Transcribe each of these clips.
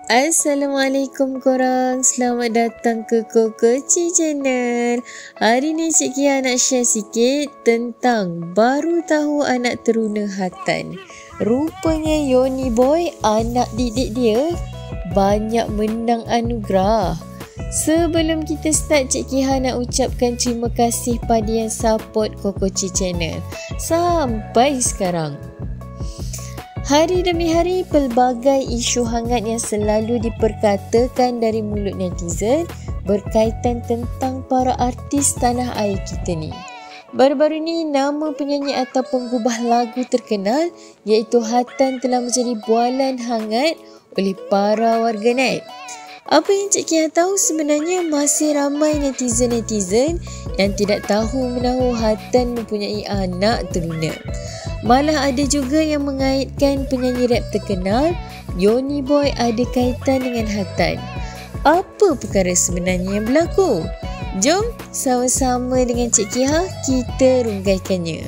Assalamualaikum korang, selamat datang ke Kokoci Channel. Hari ni Cik Kia nak share sikit tentang baru tahu anak teruna Hatan. Rupanya Yoni Boy, anak didik dia, banyak menang anugerah. Sebelum kita start, Cik Kia nak ucapkan terima kasih pada yang support Kokoci Channel sampai sekarang. Hari demi hari, pelbagai isu hangat yang selalu diperkatakan dari mulut netizen berkaitan tentang para artis tanah air kita ni. Baru-baru ni, nama penyanyi atau penggubah lagu terkenal iaitu Hatan telah menjadi bualan hangat oleh para warganet. Apa yang Cik Kia tahu, sebenarnya masih ramai netizen-netizen yang tidak tahu menahu Hatan mempunyai anak teruna. Malah ada juga yang mengaitkan penyanyi rap terkenal Yoni Boy ada kaitan dengan Hatan. Apa perkara sebenarnya yang berlaku? Jom sama-sama dengan Cik Kia kita runggaikannya.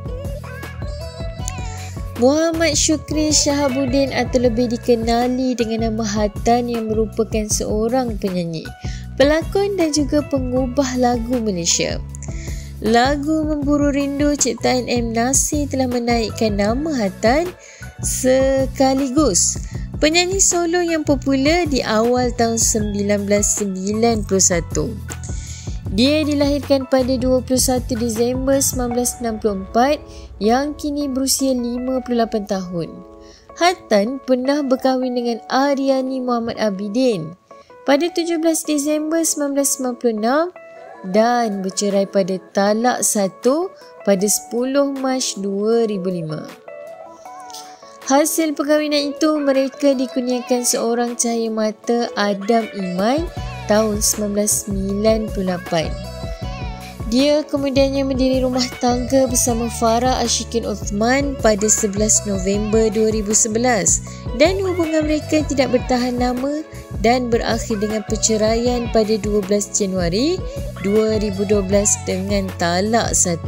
Muhammad Syukri Shahabuddin atau lebih dikenali dengan nama Hatan yang merupakan seorang penyanyi, pelakon dan juga pengubah lagu Malaysia. Lagu Memburu Rindu ciptaan M. Nasir telah menaikkan nama Hatan sekaligus penyanyi solo yang popular di awal tahun 1991. Dia dilahirkan pada 21 Disember 1964 yang kini berusia 58 tahun. Hatan pernah berkahwin dengan Aryani Muhammad Abidin pada 17 Disember 1996 dan bercerai pada talak 1 pada 10 Mac 2005. Hasil perkahwinan itu, mereka dikurniakan seorang cahaya mata, Adam Iman, tahun 1998. Dia kemudiannya mendiri rumah tangga bersama Farah Ashikin Uthman pada 11 November 2011 dan hubungan mereka tidak bertahan lama dan berakhir dengan perceraian pada 12 Januari 2012 dengan talak 1.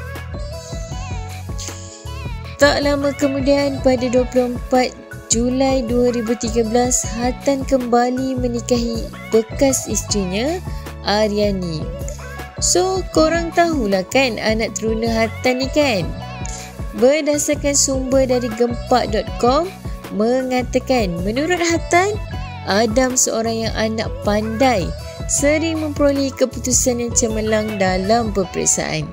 Tak lama kemudian, pada 24 Julai 2013, Hatan kembali menikahi bekas isterinya, Aryani. So, korang tahulah kan anak teruna Hatan ni kan? Berdasarkan sumber dari gempak.com mengatakan, menurut Hatan, Adam seorang yang anak pandai, sering memperolehi keputusan yang cemerlang dalam peperiksaan.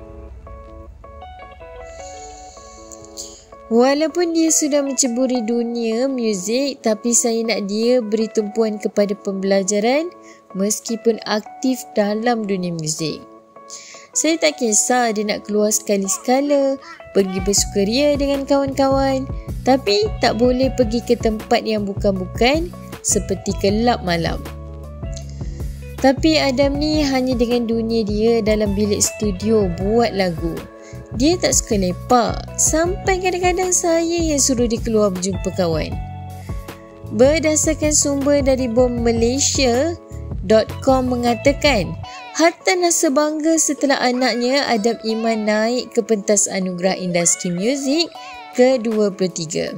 Walaupun dia sudah menceburi dunia muzik, tapi saya nak dia beri tumpuan kepada pembelajaran meskipun aktif dalam dunia muzik. Saya tak kisah dia nak keluar sekali-sekala, pergi bersukaria dengan kawan-kawan, tapi tak boleh pergi ke tempat yang bukan-bukan seperti kelab malam. Tapi Adam ni hanya dengan dunia dia dalam bilik studio buat lagu. Dia tak suka lepak, sampai kadang-kadang saya yang suruh dia keluar berjumpa kawan. Berdasarkan sumber dari Bom Malaysia.com mengatakan, Hatan rasa bangga setelah anaknya Adam Iman naik ke pentas anugerah industri muzik ke-23.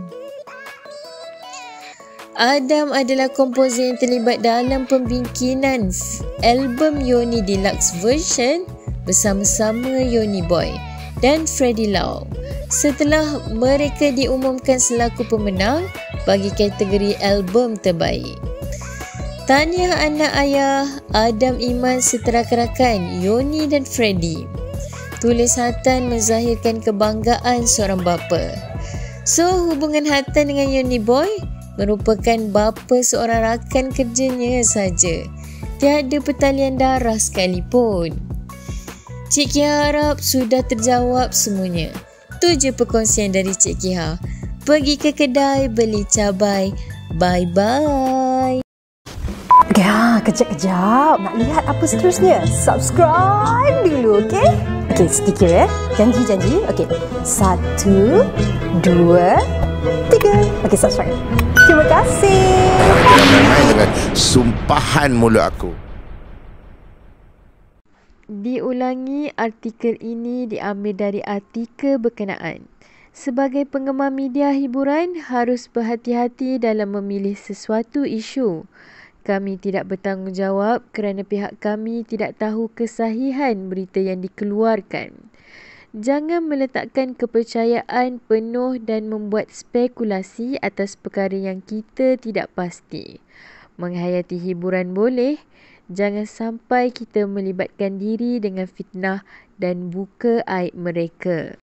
Adam adalah komposer yang terlibat dalam pembikinan album Yoni Deluxe Version bersama-sama Yoni Boy dan Freddie Lau setelah mereka diumumkan selaku pemenang bagi kategori album terbaik. Tahniah anak ayah Adam Iman seterak-rakan Yoni dan Freddie. Tulis Hatan menzahirkan kebanggaan seorang bapa. So, hubungan Hatan dengan Yoni Boy merupakan bapa seorang rakan kerjanya saja. Tiada pertalian darah sekalipun. Cik Kia harap sudah terjawab semuanya. Tu je perkongsian dari Cik Kia. Pergi ke kedai beli cabai. Bye-bye. Ya, kejap-kejap. Nak lihat apa seterusnya? Subscribe dulu, okey? Okey, sedikit ya. Janji-janji. Okey. 1, 2, 3. Okey, subscribe. Terima kasih. Jangan main-main dengan sumpahan mulut aku. Diulangi, artikel ini diambil dari artikel berkenaan. Sebagai penggemar media hiburan, harus berhati-hati dalam memilih sesuatu isu. Kami tidak bertanggungjawab kerana pihak kami tidak tahu kesahihan berita yang dikeluarkan. Jangan meletakkan kepercayaan penuh dan membuat spekulasi atas perkara yang kita tidak pasti. Menghayati hiburan boleh, jangan sampai kita melibatkan diri dengan fitnah dan buka aib mereka.